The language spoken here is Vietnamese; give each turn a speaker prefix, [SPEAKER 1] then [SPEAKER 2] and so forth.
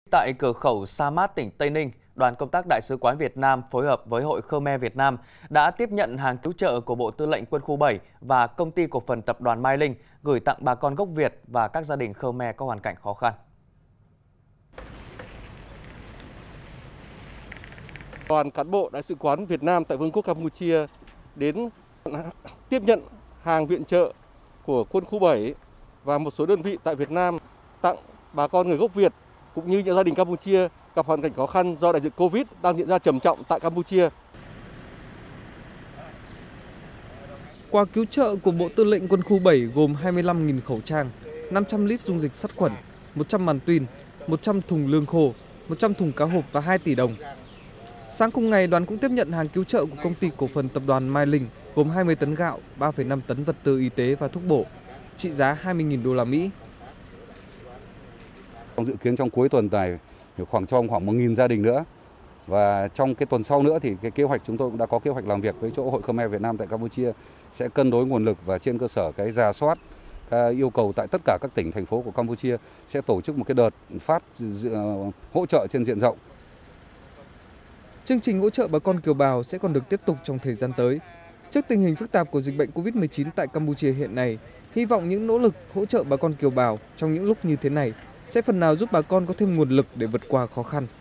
[SPEAKER 1] Tại cửa khẩu Sa Mát, tỉnh Tây Ninh, đoàn công tác Đại sứ quán Việt Nam phối hợp với Hội Khmer Việt Nam đã tiếp nhận hàng cứu trợ của Bộ Tư lệnh Quân khu 7 và Công ty Cổ phần Tập đoàn Mai Linh gửi tặng bà con gốc Việt và các gia đình Khmer có hoàn cảnh khó khăn.
[SPEAKER 2] Đoàn cán bộ Đại sứ quán Việt Nam tại Vương quốc Campuchia đến tiếp nhận hàng viện trợ của Quân khu 7 và một số đơn vị tại Việt Nam tặng bà con người gốc Việt cũng như những gia đình Campuchia gặp hoàn cảnh khó khăn do đại dịch Covid đang diễn ra trầm trọng tại Campuchia.
[SPEAKER 3] Quà cứu trợ của Bộ Tư lệnh Quân khu 7 gồm 25.000 khẩu trang, 500 lít dung dịch sát khuẩn, 100 màn pin, 100 thùng lương khô, 100 thùng cá hộp và 2 tỷ đồng. Sáng cùng ngày, đoàn cũng tiếp nhận hàng cứu trợ của Công ty Cổ phần Tập đoàn Mai Linh gồm 20 tấn gạo, 3,5 tấn vật tư y tế và thuốc bổ, trị giá 20.000 đô la Mỹ.
[SPEAKER 4] Dự kiến trong cuối tuần này khoảng 1.000 gia đình nữa, và trong cái tuần sau nữa thì cái kế hoạch chúng tôi cũng đã có kế hoạch làm việc với chỗ Hội Khmer Việt Nam tại Campuchia sẽ cân đối nguồn lực và trên cơ sở cái rà soát yêu cầu tại tất cả các tỉnh thành phố của Campuchia sẽ tổ chức một cái đợt phát hỗ trợ trên diện rộng.
[SPEAKER 3] Chương trình hỗ trợ bà con kiều bào sẽ còn được tiếp tục trong thời gian tới. Trước tình hình phức tạp của dịch bệnh Covid-19 tại Campuchia hiện nay, hy vọng những nỗ lực hỗ trợ bà con kiều bào trong những lúc như thế này sẽ phần nào giúp bà con có thêm nguồn lực để vượt qua khó khăn.